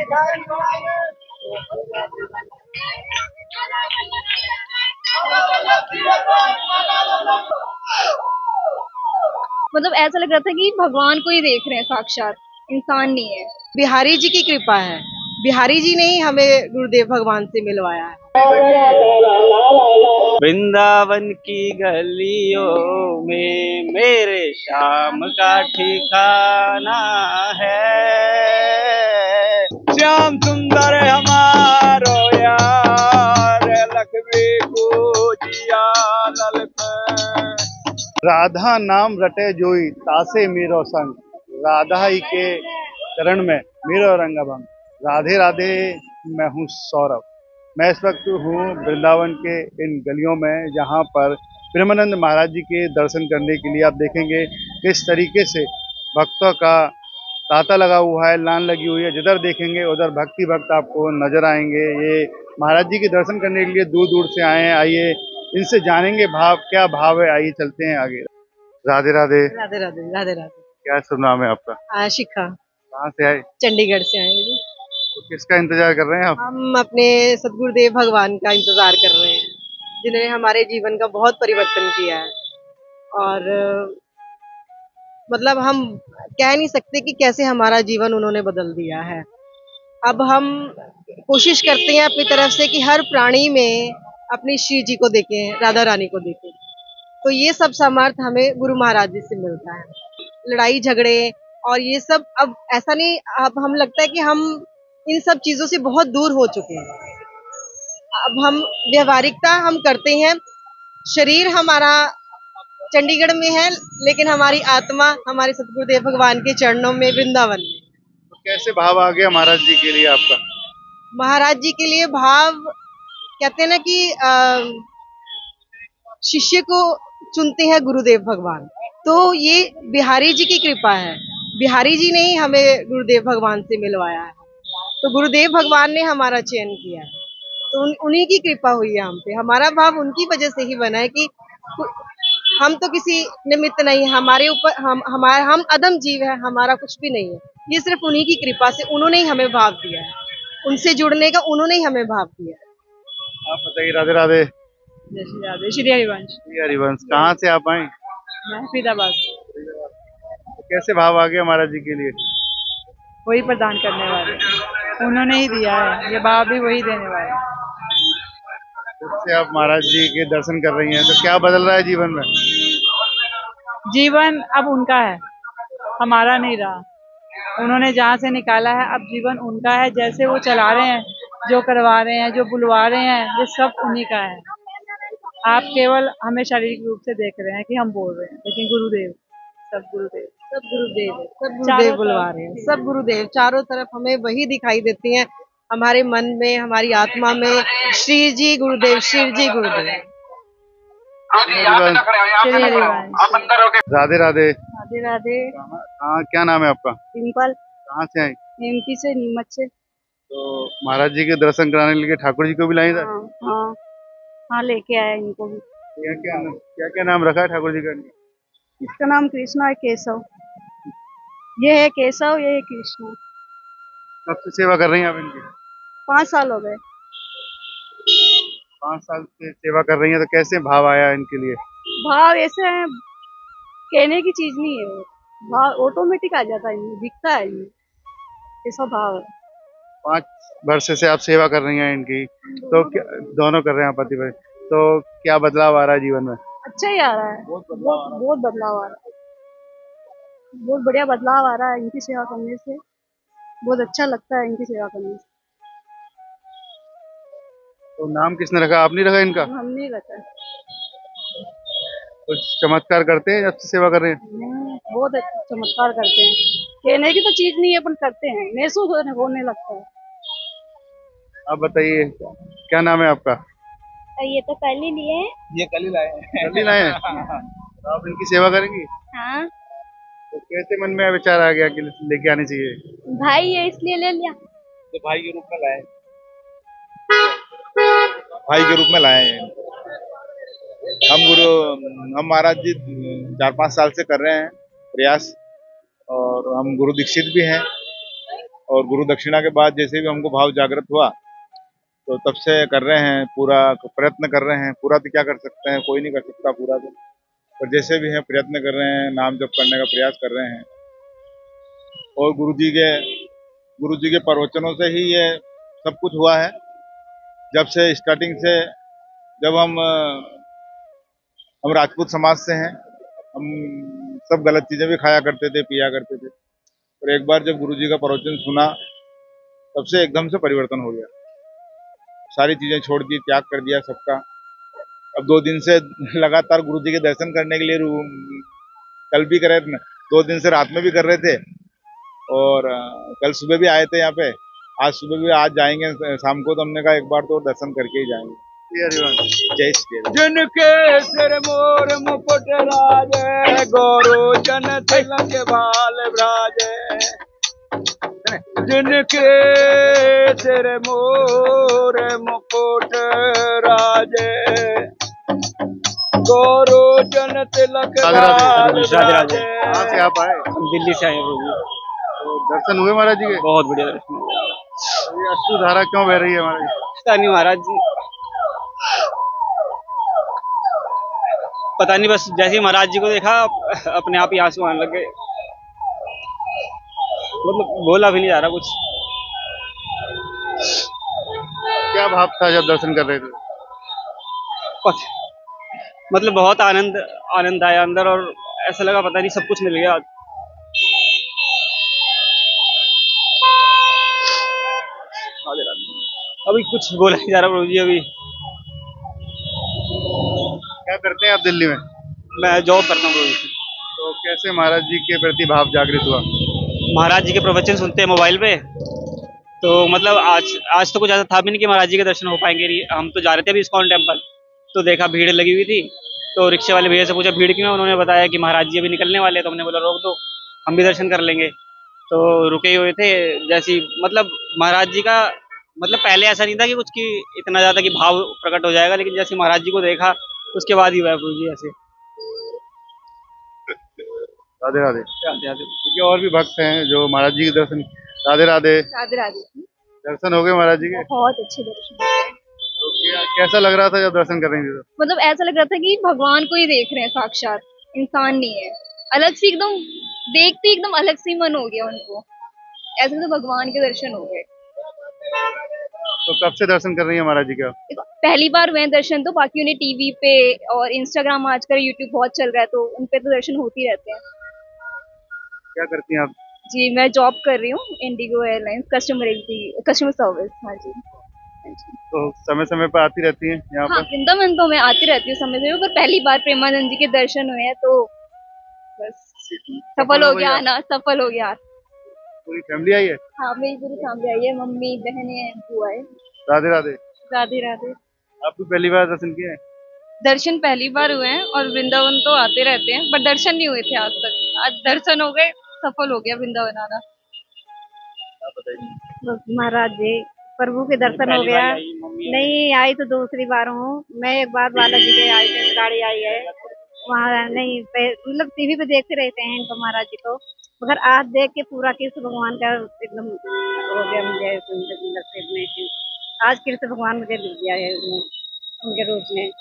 मतलब ऐसा लग रहा था कि भगवान को ही देख रहे हैं, साक्षात इंसान नहीं है। बिहारी जी की कृपा है। बिहारी जी ने ही हमें गुरुदेव भगवान से मिलवाया है। वृंदावन की गलियों में मेरे शाम का ठिकाना है। श्याम सुंदर हमारो यार, लखवी को जिया ललक। राधा नाम रटे जोई, तासे मेरो संग। राधा ही के चरण में मेरो रंगभंग। राधे राधे। मैं हूँ सौरभ। मैं इस वक्त हूँ वृंदावन के इन गलियों में, जहाँ पर प्रेमानंद महाराज जी के दर्शन करने के लिए आप देखेंगे किस तरीके से भक्तों का तांता लगा हुआ है, लाइन लगी हुई है। जिधर देखेंगे उधर भक्ति भक्त आपको नजर आएंगे। ये महाराज जी के दर्शन करने के लिए दूर दूर से आए हैं। आइए इनसे जानेंगे भाव, क्या भाव है। आइए चलते हैं आगे। राधे राधे। राधे राधे। राधे राधे। क्या शुभ नाम है आपका? आशिका। कहाँ से आए? चंडीगढ़ से आए हैं। तो किसका इंतजार कर रहे हैं आप? हम अपने सतगुरुदेव भगवान का इंतजार कर रहे हैं, जिन्होंने हमारे जीवन का बहुत परिवर्तन किया है। और मतलब हम कह नहीं सकते कि कैसे हमारा जीवन उन्होंने बदल दिया है। अब हम कोशिश करते हैं अपनी तरफ से कि हर प्राणी में अपनी श्री जी को देखें, राधा रानी को देखें। तो ये सब सामर्थ्य हमें गुरु महाराज जी से मिलता है। लड़ाई झगड़े और ये सब अब ऐसा नहीं, अब हम लगता है कि हम इन सब चीजों से बहुत दूर हो चुके हैं। अब हम व्यवहारिकता हम करते हैं। शरीर हमारा चंडीगढ़ में है, लेकिन हमारी आत्मा हमारे सतगुरुदेव भगवान के चरणों में वृंदावन में। तो कैसे भाव आ गया महाराज जी के लिए आपका? महाराज जी के लिए भाव, कहते हैं ना कि शिष्य को चुनते हैं गुरुदेव भगवान। तो ये बिहारी जी की कृपा है। बिहारी जी ने ही हमें गुरुदेव भगवान से मिलवाया है। तो गुरुदेव भगवान ने हमारा चयन किया है। तो उन्हीं की कृपा हुई है हम पे। हमारा भाव उनकी वजह से ही बना है कि हम तो किसी निमित्त नहीं, हमारे ऊपर हम अदम जीव है, हमारा कुछ भी नहीं है। ये सिर्फ उन्हीं की कृपा से, उन्होंने ही हमें भाव दिया है। उनसे जुड़ने का उन्होंने ही हमें भाव दिया है। आप बताइए। राधे राधे। जय श्री राधे। श्री हरिवंश। श्री हरिवंश। कहाँ से आप आए? मैं फरीदाबाद। तो कैसे भाव आ गया महाराज जी के लिए? वही प्रदान करने वाले, उन्होंने ही दिया है। ये भाव भी वही देने वाले। जब से आप महाराज जी के दर्शन कर रही हैं, तो क्या बदल रहा है जीवन में? जीवन अब उनका है, हमारा नहीं रहा। उन्होंने जहाँ से निकाला है, अब जीवन उनका है। जैसे वो चला रहे हैं, जो करवा रहे हैं, जो बुलवा रहे हैं, ये सब उन्हीं का है। आप केवल हमें शारीरिक रूप से देख रहे हैं कि हम बोल रहे हैं, लेकिन गुरुदेव, सब गुरुदेव, सब गुरुदेव, सब गुरुदेव बुलवा रहे हैं। सब गुरुदेव चारों तरफ हमें वही दिखाई देती हैं। हमारे मन में, हमारी आत्मा में श्री जी गुरुदेव, श्री जी गुरुदेव। राधे राधे। राधे राधे। हाँ, क्या नाम है आपका? सिंपल। कहाँ से आए? एमपी से, नीमच से। तो महाराज जी के दर्शन कराने के लिए ठाकुर जी को भी लाए था? हाँ हाँ हाँ, लेके आए इनको भी। क्या क्या नाम रखा है ठाकुर जी का? इसका नाम कृष्णा है, केशव। ये है केशव, ये है कृष्णा। कब से सेवा कर रही हैं आप इनकी? 5 साल हो गए। 5 साल से सेवा कर रही हैं, तो कैसे भाव आया इनके लिए? भाव ऐसे है, कहने की चीज नहीं है। वो भाव ऑटोमेटिक आ जाता है, दिखता है। ऐसा भाव है। 5 वर्ष से आप सेवा कर रही हैं इनकी, तो क्या दोनों कर रहे हैं पति पत्नी, तो क्या बदलाव आ रहा है जीवन में? अच्छा ही आ रहा है। बहुत बदलाव आ रहा है। बहुत बढ़िया बदलाव आ रहा है इनकी सेवा करने से। बहुत अच्छा लगता है इनकी सेवा करने से। तो नाम किसने रखा? आपने रखा इनका? हमने रखा है। कुछ चमत्कार करते हैं जब से सेवा कर रहे हैं? बहुत चमत्कार करते हैं। कहने की तो चीज नहीं है, अपन करते हैं, महसूस होने लगता है। आप बताइए, क्या नाम है आपका? ये तो कल ही लिए हैं। ये कल ही लाए हैं। कल ही लाए हैं? तो आप इनकी सेवा करेंगी? हाँ, तो कैसे मन में विचार आ गया कि लेके आनी चाहिए? भाई है इसलिए ले लिया। तो भाई के रूप में लाए। भाई के रूप में लाए हैं। हम महाराज जी 4-5 साल से कर रहे हैं प्रयास, और हम गुरु दीक्षित भी हैं, और गुरु दक्षिणा के बाद जैसे भी हमको भाव जागृत हुआ तो तब से कर रहे हैं, पूरा प्रयत्न कर रहे हैं। पूरा तो क्या कर सकते हैं, कोई नहीं कर सकता पूरा तो, पर जैसे भी है प्रयत्न कर रहे हैं, नाम जप करने का प्रयास कर रहे हैं। और गुरु जी के प्रवचनों से ही ये सब कुछ हुआ है। जब से स्टार्टिंग से, जब हम राजपूत समाज से हैं, हम सब गलत चीजें भी खाया करते थे, पिया करते थे। और एक बार जब गुरु जी का प्रवचन सुना तब से एकदम से परिवर्तन हो गया। सारी चीजें छोड़ दी, त्याग कर दिया सबका। अब 2 दिन से लगातार गुरु जी के दर्शन करने के लिए कल भी करे, 2 दिन से रात में भी कर रहे थे और कल सुबह भी आए थे यहाँ पे। आज सुबह भी, आज जाएंगे शाम को, तो हमने कहा एक बार तो दर्शन करके ही जाएंगे। जय श्री राम। जिनके सिर मोर मुकुट राजे, गौरव जन तिलक भाल भ्राजे। जिनके सिर मोर मुकुट राजे, गौरव जन तिलक भाल भ्राजे। कहाँ से आप आए? हम दिल्ली से आए हैं प्रभु। तो दर्शन हुए महाराज जी के? बहुत बढ़िया दर्शन हुए। ये अश्रु धारा क्यों बह रही है महाराज जी? पता नहीं महाराज जी, पता नहीं, बस जैसे ही महाराज जी को देखा अपने आप ही आंसू आने लग गए। मतलब बोला भी नहीं जा रहा कुछ। क्या भाव था जब दर्शन कर रहे थे? मतलब बहुत आनंद आया अंदर, और ऐसा लगा पता नहीं सब कुछ मिल गया आज। अभी कुछ बोला नहीं जा रहा प्रभु जी। अभी क्या करते हैं आप दिल्ली में? मैं जॉब करता हूँ प्रभु जी। तो कैसे महाराज जी के प्रति भाव जागृत हुआ? महाराज जी के प्रवचन सुनते हैं मोबाइल पे, तो मतलब आज तो कुछ ऐसा था भी नहीं कि महाराज जी के दर्शन हो पाएंगे। हम तो जा रहे थे अभी इस्कॉन टेम्पल, तो देखा भीड़ लगी हुई थी, तो रिक्शे वाले भैया से पूछा भीड़ क्यों है। उन्होंने बताया कि महाराज जी अभी निकलने वाले हैं, तो हमने बोला रोक दो, हम भी दर्शन कर लेंगे। तो रुके हुए थे। जैसी मतलब महाराज जी का, मतलब पहले ऐसा नहीं था कि कुछ की इतना ज्यादा कि भाव प्रकट हो जाएगा, लेकिन जैसे महाराज जी को देखा उसके बाद ही हुआ प्रभु जी ऐसे। राधे राधे। राधे राधे। देखिए और भी भक्त हैं जो महाराज जी के दर्शन। राधे राधे। राधे राधे। दर्शन हो गए महाराज जी के? बहुत अच्छे दर्शन हुए। तो कैसा लग रहा था जब दर्शन कर रही थी? मतलब ऐसा लग रहा था कि भगवान को ही देख रहे हैं, साक्षात इंसान नहीं है। अलग से एकदम देखते एकदम अलग से मन हो गया उनको, ऐसे तो भगवान के दर्शन हो गए। तो कब से दर्शन कर रही है महाराज जी का? पहली बार हुए दर्शन, तो बाकी उन्हें टीवी पे और इंस्टाग्राम, आजकल यूट्यूब बहुत चल रहा है, तो उन पे तो दर्शन होते ही रहते हैं। क्या करती हैं आप? जी मैं जॉब कर रही हूँ इंडिगो एयरलाइंस, कस्टमर सर्विस। हाँ जी। तो समय समय पर आती रहती हैं यहाँ हाँ, पर? वृंदावन तो मैं आती रहती हूँ समय से, पर पहली बार प्रेमानंद जी के दर्शन हुए हैं, तो बस सफल हो गया आना, सफल हो गया। पूरी फैमिली आई है? हाँ मेरी पूरी फैमिली आई है, मम्मी बहनें बुआ है। राधे राधे। राधे राधे। आप भी पहली बार दर्शन किए हैं? दर्शन पहली बार हुए हैं, और वृंदावन तो आते रहते हैं, पर दर्शन नहीं हुए थे आज तक। आज दर्शन हो गए, सफल हो गया वृंदावन आना। महाराज जी प्रभु के दर्शन हो गया। नहीं आई तो दूसरी बार हूँ मैं। एक बार बालाजी के आई थी, गाड़ी आई है वहाँ। नहीं मतलब टीवी पे देखते रहते हैं इनको महाराज जी को, मगर आज देख के पूरा कृष्ण भगवान का एकदम हो गया मुझे नसीब में। आज कृष्ण भगवान मुझे मिल गया है उनके रूप में।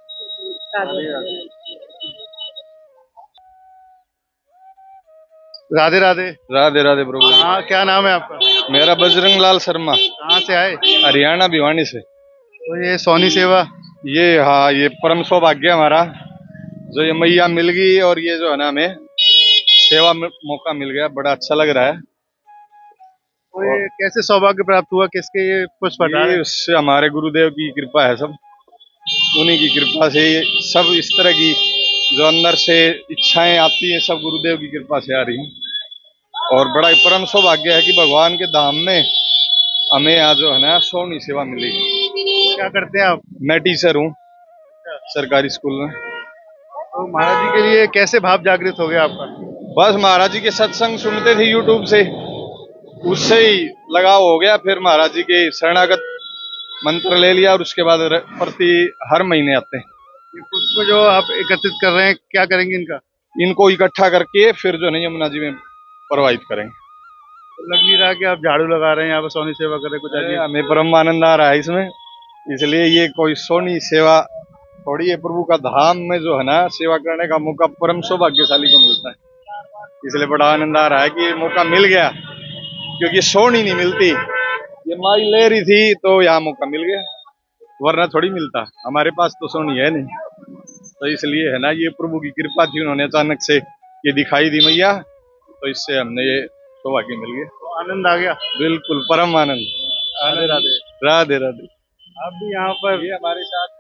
राधे राधे। राधे राधे प्रभु। हाँ, क्या नाम है आपका? मेरा बजरंग लाल शर्मा, कहाँ से आए? हरियाणा भिवानी से। तो ये सोनी सेवा, ये हाँ, ये परम सौभाग्य हमारा जो ये मैया मिल गई, और ये जो है ना हमें सेवा मौका मिल गया, बड़ा अच्छा लग रहा है। तो ये कैसे सौभाग्य प्राप्त हुआ? किसके ये पुष्प हटा रहे हैं? उससे हमारे गुरुदेव की कृपा है, सब उन्हीं की कृपा से ये सब इस तरह की जो अंदर से इच्छाएं आती हैं सब गुरुदेव की कृपा से आ रही हैं। और बड़ा ही परम सौभाग्य है कि भगवान के धाम में हमें आज जो है ना सोनी सेवा मिली। क्या करते हैं आप? मैं टीचर हूँ सरकारी स्कूल में। तो महाराज जी के लिए कैसे भाव जागृत हो गया आपका? बस महाराज जी के सत्संग सुनते थे यूट्यूब से, उससे ही लगाव हो गया। फिर महाराज जी के शरणागत मंत्र ले लिया, और उसके बाद प्रति हर महीने आते हैं। ये पुष्प जो आप एकत्रित कर रहे हैं, क्या करेंगे इनका? इनको इकट्ठा करके फिर जो है यमुना जी में प्रवाहित करेंगे। लग नहीं रहा कि आप झाड़ू लगा रहे हैं यहाँ पर सोनी सेवा कर रहे हैं कुछ अरे अजीब। हमें परम आनंद आ रहा है इसमें, इसलिए ये कोई सोनी सेवा थोड़ी है, प्रभु का धाम में जो है ना सेवा करने का मौका परम सौभाग्यशाली को मिलता है, इसलिए बड़ा आनंद आ रहा है कि ये मौका मिल गया, क्योंकि सोनी नहीं मिलती, ये माई ले रही थी तो यहाँ मौका मिल गया, वरना थोड़ी मिलता, हमारे पास तो सोनी है नहीं, तो इसलिए है ना ये प्रभु की कृपा थी, उन्होंने अचानक से ये दिखाई दी मैया, तो इससे हमने ये सौभाग्य मिल गया। तो आनंद आ गया। बिल्कुल परम आनंद। राधे राधे। राधे राधे। आप भी यहाँ पर ये हमारे साथ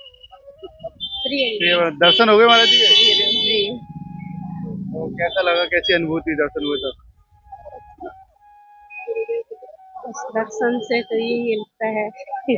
दर्शन हो गए महाराज जी के? जी तो कैसा लगा, कैसी अनुभूति दर्शन हुए तो? दर्शन से तो यही मिलता है।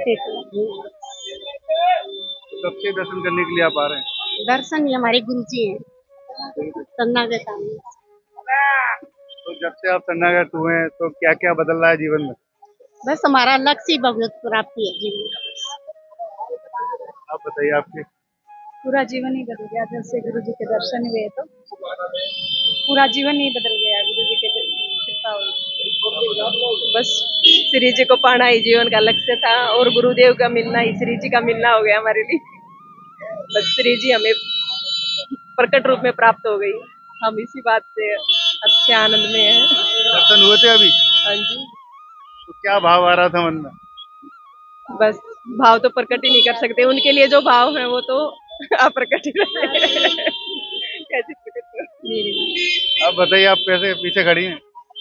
कब से दर्शन करने के लिए आप आ रहे हैं? दर्शन ही हमारे गुरु जी हैं, सन्ना के सामने। तो जब से आप शरणागत हुए हैं तो क्या क्या बदल रहा है जीवन में? बस हमारा लक्ष्य ही भगवत प्राप्ति है जीवन का। आप बताइए आपके। पूरा जीवन ही बदल गया जब से गुरु जी के दर्शन हुए, तो पूरा जीवन ही बदल गया गुरु जी के कृपा हुई। बस श्री जी को पाना ही जीवन का लक्ष्य था, और गुरुदेव का मिलना ही श्री जी का मिलना हो गया हमारे लिए। बस श्री जी हमें प्रकट रूप में प्राप्त हो गई, हम इसी बात से अच्छे आनंद में हैं। दर्शन हुए थे अभी? हाँ जी। तो क्या भाव आ रहा था मन में? बस भाव तो प्रकट ही नहीं कर सकते, उनके लिए जो भाव है वो तो अप्रकट ही रहते हैं। कैसे प्रकट करें? आप बताइए, आप कैसे पीछे खड़ी हैं?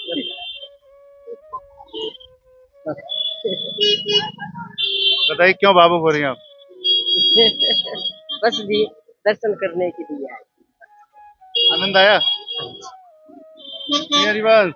बताइए क्यों भावुक हो रही हैं आप? बस जी दर्शन करने के लिए आए। आनंद आया? हरिवंश।